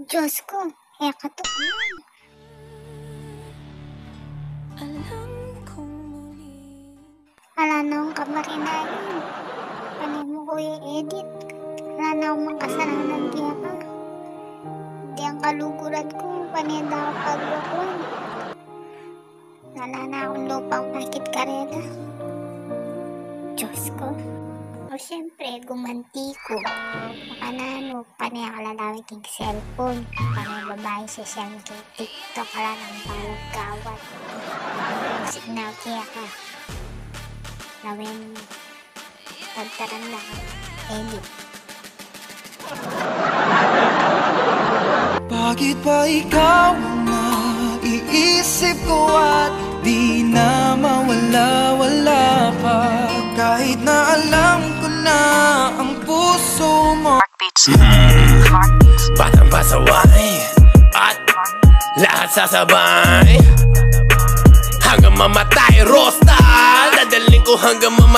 Diyos ko, katotohanan. Wala na akong kamarinayan. Panay mo ko i-edit. Wala na akong makasalanan diya ka. Di ang kaluguran ko, panay na ako paglakuan. Wala na akong lupang pakit karela. Diyos ko. O siyempre, gumanti ko. Ano, panay ako lalawit yung cellphone. Panay babae sa siyang TikTok. Wala nang palagkawat. Signal kaya ka. Lawin. Tagtaran lang. Edit. Bakit ba ikaw na iisip ko at di na mawala-wala ka? Kahit na alam ko na ang puso mo Batang pasaway at lahat sasabay hanggang mamatay, Rosta. Dadaling ko hanggang mamatay.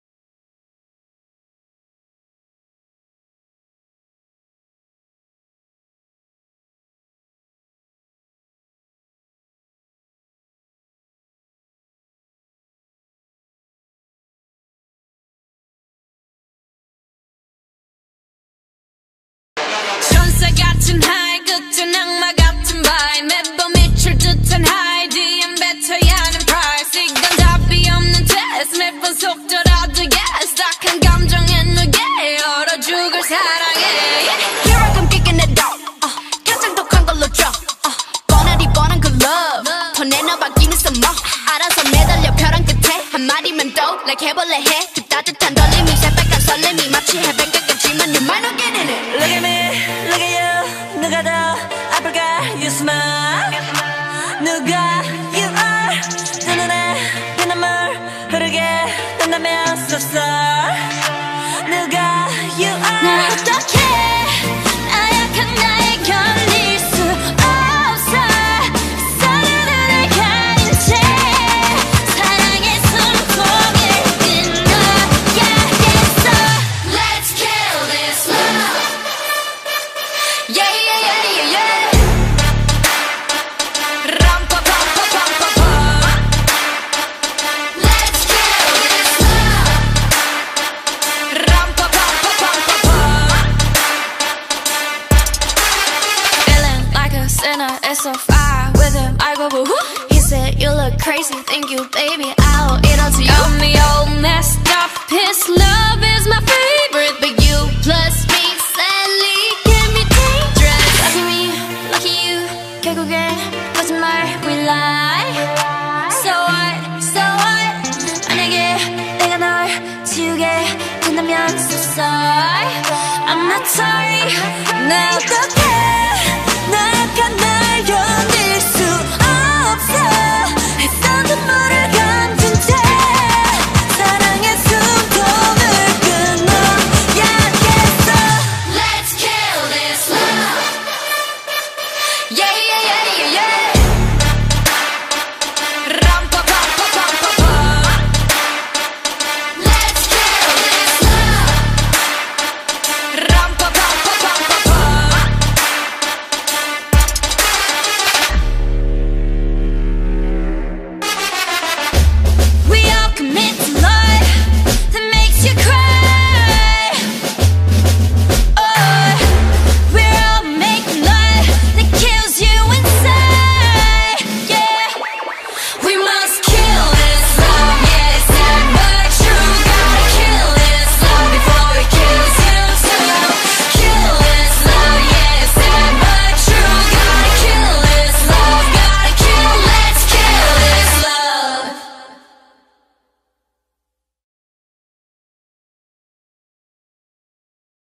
같은 하이 극전 악마 같은 바이 매번 미칠 듯한 하이 뒤엔 뱉어야 하는 price 이건 답이 없는 test 매번 속더라도 yes 딱한 감정에 누게 얼어 죽을 사랑해 Here I come kicking it out 가장 독한 걸로 drop 뻔하디 뻔한 그 love 더 내놔받기는 써머 알아서 매달려 벼랑 끝에 한마디면 또 like 해볼래 해 그 따뜻한 떨림이 새빨간 설렘이 마치 해변가 같지만 you might not get in it Look at me, look at you 누가 더 아플까 you smile 누가 you are 두 눈에 피눈물 흐르게 된다면 so sorry 누가 you are 나 어떡해 나약한 나에 걸릴 수 없어 서로를 가린 채 사랑의 숨통을 끊어야겠어 Let's kill this love Yeah, yeah, yeah, yeah, yeah. Let's kill this love. Feeling like a sinner, it's so far with him. I go boo. He said you look crazy, thank you, baby. I'll eat all to you. Got me all messed up. His love is my favorite, but you plus me sadly can be dangerous. Lucky me, lucky you. 결국엔 거짓말 we lie. So what, so what? 만약에 내가 널 지우게 된다면 so sorry. I'm not sorry. 나 어떡해?